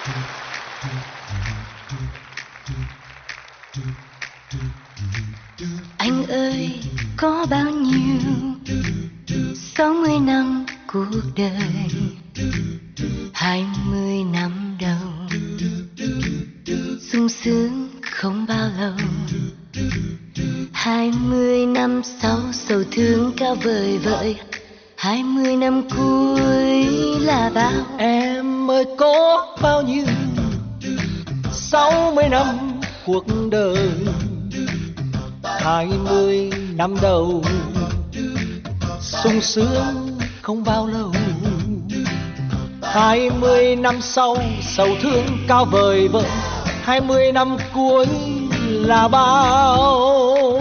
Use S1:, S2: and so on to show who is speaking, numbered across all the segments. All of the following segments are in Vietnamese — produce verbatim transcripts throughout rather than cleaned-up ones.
S1: Anh ơi, có bao nhiêu sáu mươi năm cuộc đời, hai mươi năm đầu sung sướng không bao lâu, hai mươi năm sau sầu thương cao vời vợi, hai mươi năm cuối là bao.
S2: Em ơi có bao nhiêu sáu mươi năm cuộc đời, hai mươi năm đầu sung sướng không bao lâu, hai mươi năm sau sầu thương cao vời vợi, hai mươi năm cuối là bao.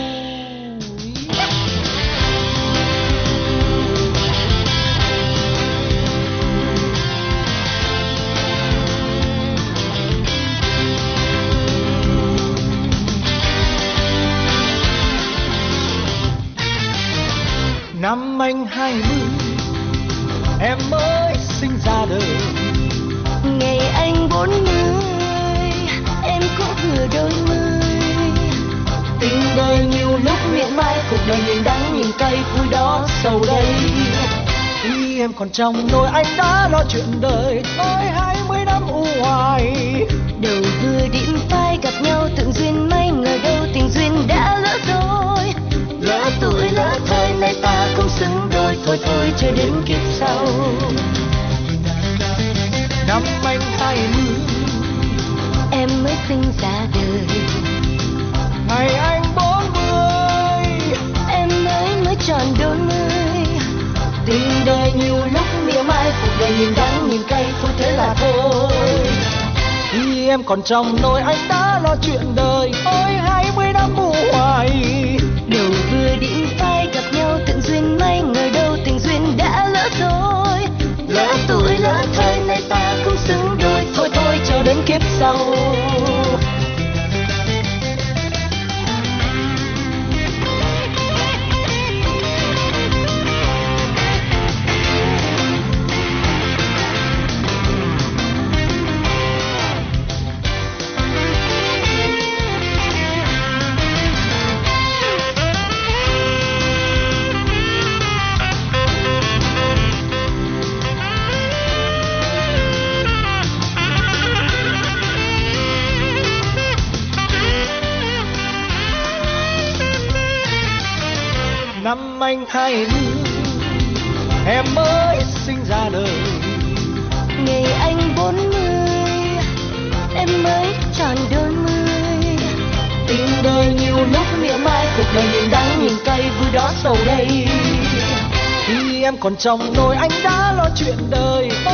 S2: Năm anh hai mươi, em mới sinh ra đời.
S1: Ngày anh bốn mươi, em cũng vừa đôi mươi.
S2: Tình đời nhiều lúc miệng mai, cuộc đời nhìn đắng nhìn cay, vui đó sầu đây. Khi em còn trong nỗi anh đã lo chuyện đời, ôi hai mươi năm u hoài.
S1: Đầu vừa điểm phai gặp nhau tự duyên, may ngờ đâu tình duyên đã lỡ rồi. Lỡ tuổi lỡ thời này ta không xứng đôi, thôi thôi chờ đến kiếp sau.
S2: Năm anh hai mươi,
S1: em mới sinh ra đời.
S2: ngày anh bốn mươi,
S1: em mới mới tròn đôi mươi.
S2: tình đời nhiều lúc mỉa mai, cuộc đời nhìn đắng nhìn cay, thôi thế là thôi. Khi em còn trong nỗi anh đã lo chuyện đời, ôi hai mươi năm u hoài.
S1: Đầu vừa điểm phai gặp nhau tận duyên, may ngờ đâu tình duyên đã lỡ rồi. Lỡ tuổi lỡ thời này ta không xứng đôi, thôi thôi chờ đến kiếp sau.
S2: Năm anh hai mươi, em mới sinh ra đời.
S1: Ngày anh bốn mươi, em mới tròn đôi mươi.
S2: Tình đời nhiều lúc mỉa mai, cuộc đời nhìn đắng nhìn cay, vui đó sầu đây. Khi em còn trong nỗi anh đã lo chuyện đời,